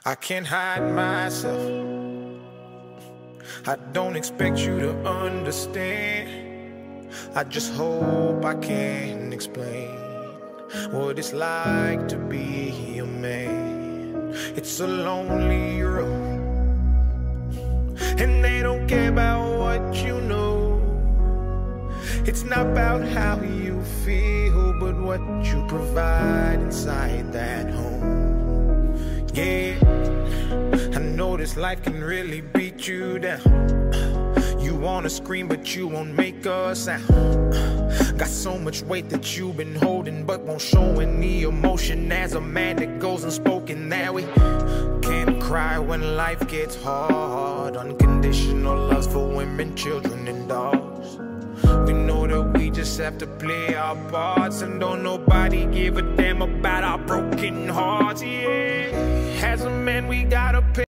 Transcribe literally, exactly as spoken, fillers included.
I can't hide myself. I don't expect you to understand. I just hope I can explain what it's like to be a man. It's a lonely road, and they don't care about what you know. It's not about how you feel, but what you provide inside that home. Yeah, I know this life can really beat you down. You wanna scream, but you won't make a sound. Got so much weight that you've been holding, but won't show any emotion. As a man that goes unspoken, that we can't cry when life gets hard. Unconditional loves for women, children, and dogs. We know that we just have to play our parts, and don't nobody give a damn about our broken hearts. Yeah, as a man we gotta pay